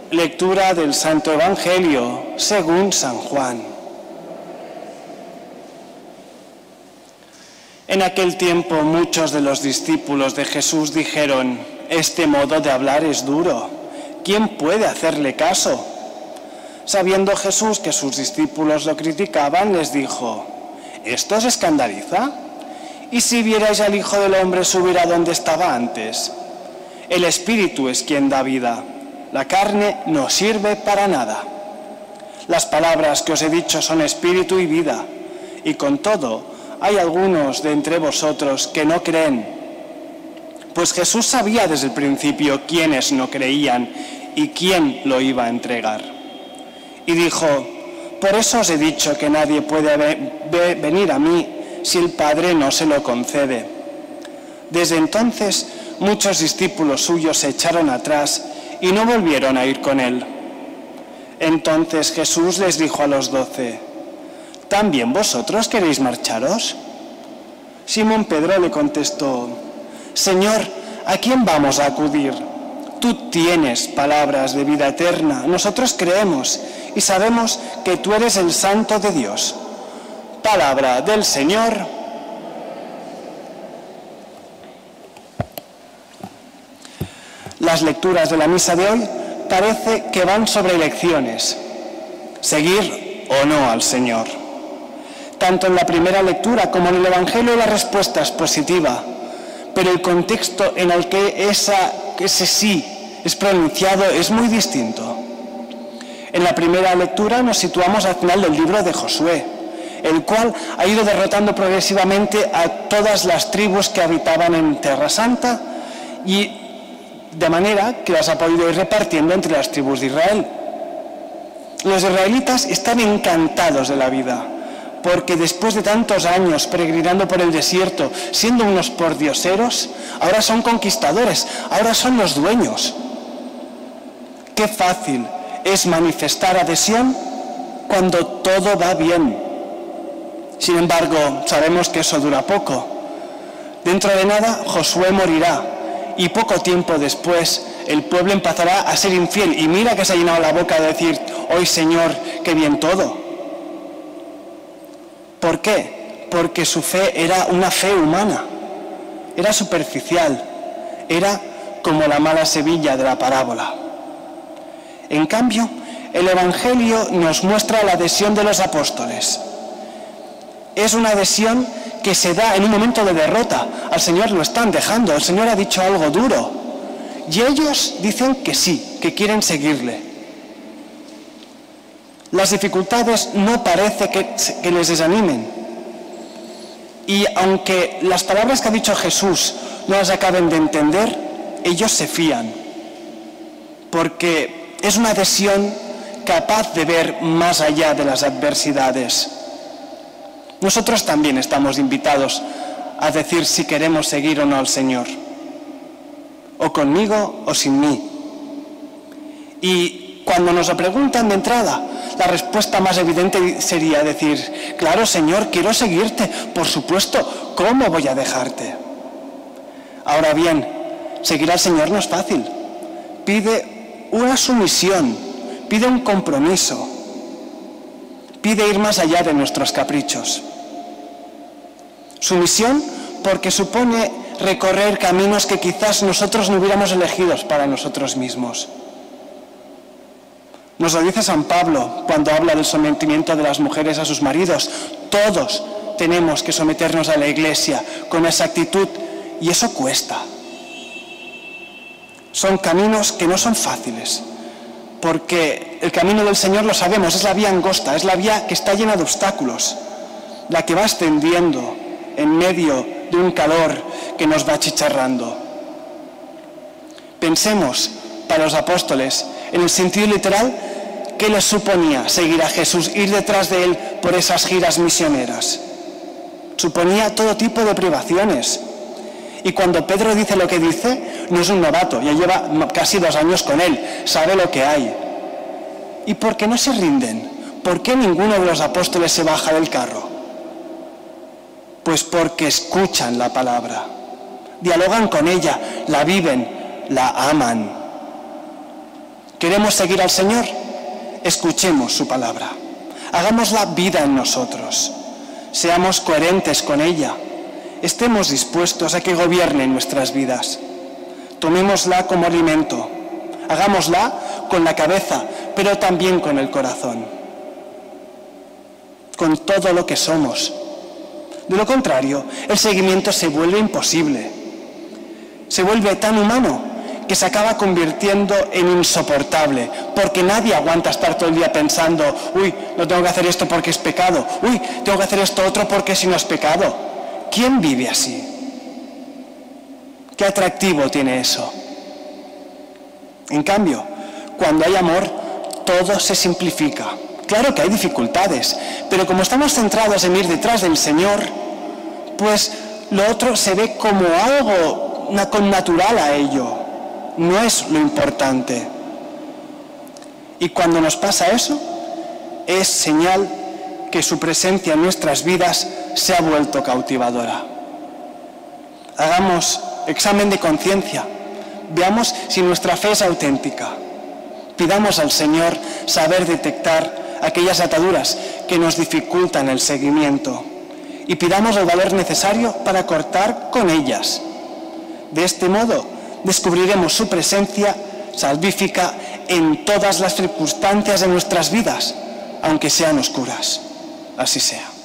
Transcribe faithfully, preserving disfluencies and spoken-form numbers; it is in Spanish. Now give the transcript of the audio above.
Lectura del Santo Evangelio según San Juan. En aquel tiempo muchos de los discípulos de Jesús dijeron: «Este modo de hablar es duro. ¿Quién puede hacerle caso?». Sabiendo Jesús que sus discípulos lo criticaban, les dijo: ¿esto os escandaliza? ¿Y si vierais al Hijo del Hombre subir a donde estaba antes? El Espíritu es quien da vida. La carne no sirve para nada. Las palabras que os he dicho son espíritu y vida, y con todo hay algunos de entre vosotros que no creen. Pues Jesús sabía desde el principio quiénes no creían y quién lo iba a entregar. Y dijo: por eso os he dicho que nadie puede venir a mí si el Padre no se lo concede. Desde entonces muchos discípulos suyos se echaron atrás y no volvieron a ir con él. Entonces Jesús les dijo a los doce: ¿también vosotros queréis marcharos? Simón Pedro le contestó: Señor, ¿a quién vamos a acudir? Tú tienes palabras de vida eterna. Nosotros creemos y sabemos que tú eres el Santo de Dios. Palabra del Señor. Las lecturas de la misa de hoy parece que van sobre elecciones, seguir o no al Señor. Tanto en la primera lectura como en el Evangelio la respuesta es positiva, pero el contexto en el que esa, ese sí es pronunciado es muy distinto. En la primera lectura nos situamos al final del libro de Josué, el cual ha ido derrotando progresivamente a todas las tribus que habitaban en Tierra Santa, y de manera que las ha podido ir repartiendo entre las tribus de Israel. Los israelitas están encantados de la vida, porque después de tantos años peregrinando por el desierto, siendo unos pordioseros, ahora son conquistadores, ahora son los dueños. Qué fácil es manifestar adhesión cuando todo va bien. Sin embargo, sabemos que eso dura poco. Dentro de nada, Josué morirá. Y poco tiempo después el pueblo empezará a ser infiel. Y mira que se ha llenado la boca de decir: hoy Señor, qué bien todo. ¿Por qué? Porque su fe era una fe humana. Era superficial. Era como la mala semilla de la parábola. En cambio, el Evangelio nos muestra la adhesión de los apóstoles. Es una adhesión que se da en un momento de derrota. Al Señor lo están dejando, el Señor ha dicho algo duro. Y ellos dicen que sí, que quieren seguirle. Las dificultades no parece que, que les desanimen. Y aunque las palabras que ha dicho Jesús no las acaben de entender, ellos se fían. Porque es una adhesión capaz de ver más allá de las adversidades. Nosotros también estamos invitados a decir si queremos seguir o no al Señor, o conmigo o sin mí. Y cuando nos lo preguntan de entrada, la respuesta más evidente sería decir: claro, Señor, quiero seguirte, por supuesto, ¿cómo voy a dejarte? Ahora bien, seguir al Señor no es fácil. Pide una sumisión, pide un compromiso, pide ir más allá de nuestros caprichos. Sumisión porque supone recorrer caminos que quizás nosotros no hubiéramos elegido para nosotros mismos. Nos lo dice San Pablo cuando habla del sometimiento de las mujeres a sus maridos. Todos tenemos que someternos a la Iglesia con esa actitud, y eso cuesta. Son caminos que no son fáciles, porque el camino del Señor, lo sabemos, es la vía angosta, es la vía que está llena de obstáculos, la que va ascendiendo en medio de un calor que nos va achicharrando. Pensemos, para los apóstoles, en el sentido literal, ¿qué les suponía seguir a Jesús, ir detrás de Él por esas giras misioneras? Suponía todo tipo de privaciones. Y cuando Pedro dice lo que dice, no es un novato, ya lleva casi dos años con Él, sabe lo que hay. ¿Y por qué no se rinden? ¿Por qué ninguno de los apóstoles se baja del carro? Pues porque escuchan la palabra, dialogan con ella, la viven, la aman. ¿Queremos seguir al Señor? Escuchemos su palabra. Hagámosla vida en nosotros. Seamos coherentes con ella. Estemos dispuestos a que gobierne nuestras vidas. Tomémosla como alimento. Hagámosla con la cabeza, pero también con el corazón. Con todo lo que somos. De lo contrario, el seguimiento se vuelve imposible. Se vuelve tan humano que se acaba convirtiendo en insoportable, porque nadie aguanta estar todo el día pensando, uy, no tengo que hacer esto porque es pecado, uy, tengo que hacer esto otro porque si no es pecado. ¿Quién vive así? ¿Qué atractivo tiene eso? En cambio, cuando hay amor, todo se simplifica. Claro que hay dificultades, pero como estamos centrados en ir detrás del Señor, pues lo otro se ve como algo connatural a ello. No es lo importante. Y cuando nos pasa eso, es señal que su presencia en nuestras vidas se ha vuelto cautivadora. Hagamos examen de conciencia. Veamos si nuestra fe es auténtica. Pidamos al Señor saber detectar aquellas ataduras que nos dificultan el seguimiento y pidamos el valor necesario para cortar con ellas. De este modo, descubriremos su presencia salvífica en todas las circunstancias de nuestras vidas, aunque sean oscuras. Así sea.